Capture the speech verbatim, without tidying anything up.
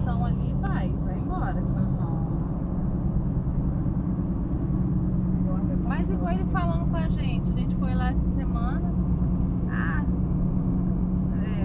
pressão ali, vai, vai embora. Mas igual ele falando com a gente, a gente foi lá essa semana. Ah, é,